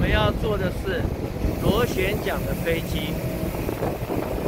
们要坐的是螺旋桨的飞机。